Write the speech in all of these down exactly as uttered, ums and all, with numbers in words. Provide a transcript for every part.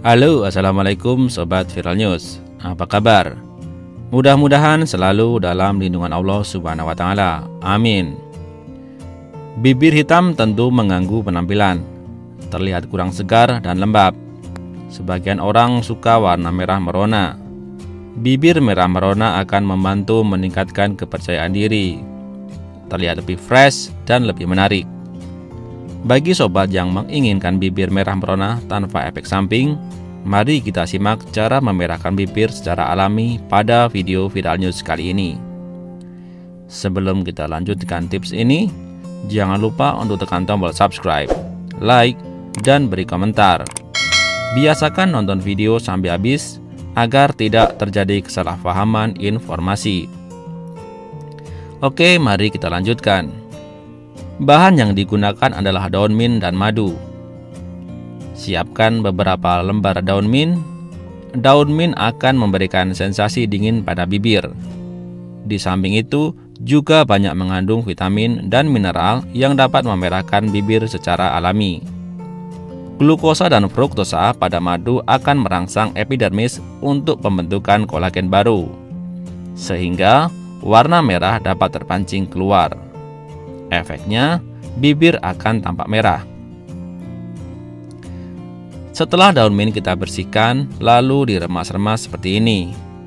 Halo, assalamualaikum Sobat Viral News. Apa kabar? Mudah-mudahan selalu dalam lindungan Allah Subhanahu wa Ta'ala. Amin. Bibir hitam tentu mengganggu penampilan, terlihat kurang segar dan lembab. Sebagian orang suka warna merah merona. Bibir merah merona akan membantu meningkatkan kepercayaan diri, terlihat lebih fresh dan lebih menarik. Bagi sobat yang menginginkan bibir merah merona tanpa efek samping, mari kita simak cara memerahkan bibir secara alami pada video Viral News kali ini. Sebelum kita lanjutkan tips ini, jangan lupa untuk tekan tombol subscribe, like, dan beri komentar. Biasakan nonton video sampai habis agar tidak terjadi kesalahpahaman informasi. Oke, mari kita lanjutkan. Bahan yang digunakan adalah daun mint dan madu. Siapkan beberapa lembar daun mint. Daun mint akan memberikan sensasi dingin pada bibir. Di samping itu, juga banyak mengandung vitamin dan mineral yang dapat memerahkan bibir secara alami. Glukosa dan fruktosa pada madu akan merangsang epidermis untuk pembentukan kolagen baru, sehingga warna merah dapat terpancing keluar. Efeknya, bibir akan tampak merah. Setelah daun mint kita bersihkan, lalu diremas-remas seperti ini.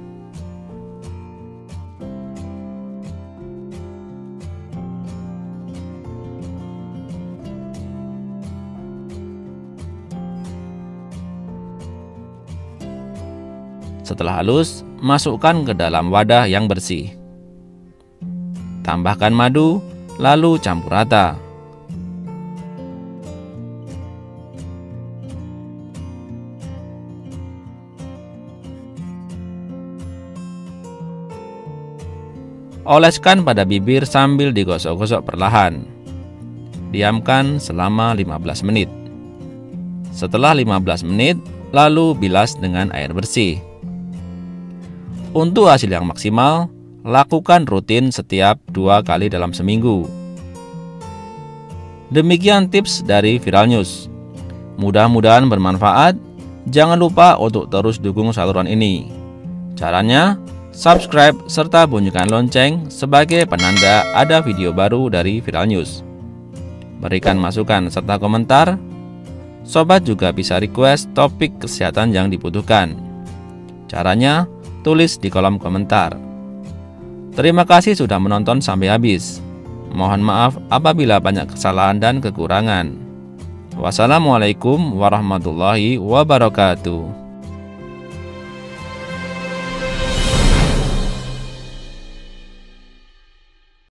Setelah halus, masukkan ke dalam wadah yang bersih. Tambahkan madu, lalu campur rata. Oleskan pada bibir sambil digosok-gosok perlahan. Diamkan selama lima belas menit. Setelah lima belas menit, lalu bilas dengan air bersih. Untuk hasil yang maksimal, lakukan rutin setiap dua kali dalam seminggu. Demikian tips dari Viral News. Mudah-mudahan bermanfaat. Jangan lupa untuk terus dukung saluran ini. Caranya, subscribe serta bunyikan lonceng sebagai penanda ada video baru dari Viral News. Berikan masukan serta komentar. Sobat juga bisa request topik kesehatan yang dibutuhkan. Caranya, tulis di kolom komentar. Terima kasih sudah menonton sampai habis. Mohon maaf apabila banyak kesalahan dan kekurangan. Wassalamualaikum warahmatullahi wabarakatuh.